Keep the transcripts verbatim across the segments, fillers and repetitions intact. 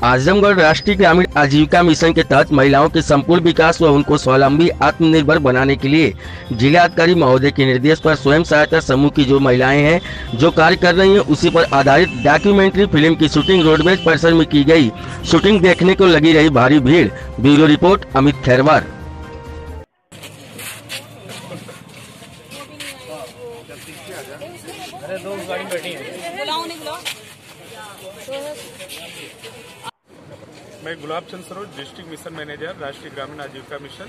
आजमगढ़ राष्ट्रीय ग्रामीण आजीविका मिशन के तहत महिलाओं के संपूर्ण विकास व उनको स्वावलंबी आत्मनिर्भर बनाने के लिए जिलाधिकारी महोदय के निर्देश पर स्वयं सहायता समूह की जो महिलाएं हैं जो कार्य कर रही हैं उसी पर आधारित डॉक्यूमेंट्री फिल्म की शूटिंग रोडवेज परिसर में की गई। शूटिंग देखने को लगी रही भारी भीड़। Bureau report Amit Khairwar. मैं Gulab Chand Saroj, district mission manager, राष्ट्रीय ग्रामीण आजीविका मिशन।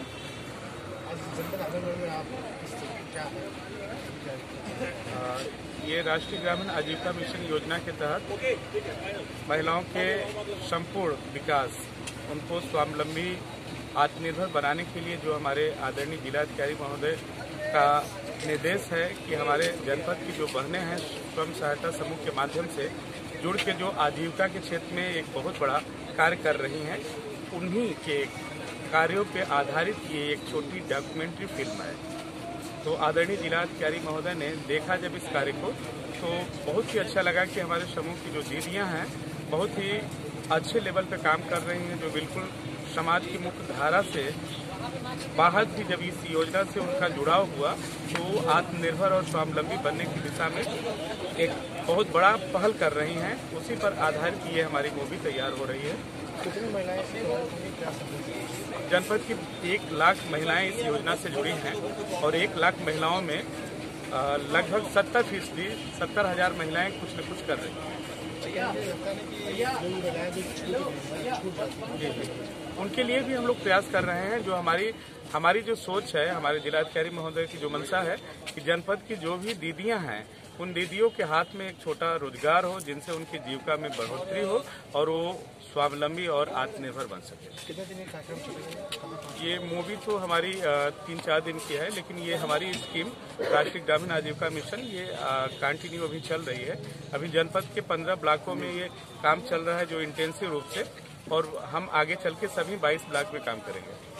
ये राष्ट्रीय ग्रामीण आजीविका मिशन योजना के तहत महिलाओं के संपूर्ण विकास, उनको स्वावलंबी आत्मनिर्भर बनाने के लिए जो हमारे आदरणीय जिलाधिकारी महोदय का निर्देश है कि हमारे जनपद की जो बहनें हैं स्वयं सहायता समूह के माध्यम से जुड़ के जो आजीविका के क्षेत्र में एक बहुत बड़ा कार्य कर रही हैं, उन्हीं के कार्यों पे आधारित ये एक छोटी डॉक्यूमेंट्री फिल्म है। तो आदरणीय जिलाधिकारी महोदय ने देखा जब इस कार्य को तो बहुत ही अच्छा लगा कि हमारे समूह की जो दीदियां हैं बहुत ही अच्छे लेवल पे काम कर रही हैं, जो बिल्कुल समाज की मुख्य धारा से बाहर भी जब इस योजना से उनका जुड़ाव हुआ तो आत्मनिर्भर और स्वावलंबी बनने की दिशा में एक बहुत बड़ा पहल कर रही हैं। उसी पर आधारित ये हमारी मूवी तैयार हो रही है। कितनी महिलाएं जनपद की एक लाख महिलाएं इस योजना से जुड़ी हैं और एक लाख महिलाओं में लगभग सत्तर फीसदी सत्तर हजार महिलाएं कुछ न कुछ कर रही हैं। जी जी उनके लिए भी हम लोग प्रयास कर रहे हैं। जो हमारी हमारी जो सोच है, हमारे जिलाधिकारी महोदय की जो मंशा है कि जनपद की जो भी दीदियां हैं उन दीदियों के हाथ में एक छोटा रोजगार हो जिनसे उनकी जीविका में बढ़ोतरी हो और वो स्वावलंबी और आत्मनिर्भर बन सके। कितने दिन कार्यक्रम चलेगा? ये मूवी तो हमारी तीन चार दिन की है, लेकिन ये हमारी स्कीम राष्ट्रीय ग्रामीण आजीविका मिशन ये कंटिन्यू अभी चल रही है। अभी जनपद के पंद्रह ब्लॉकों में ये काम चल रहा है जो इंटेंसिव रूप से, और हम आगे चल के सभी बाईस ब्लॉक में काम करेंगे।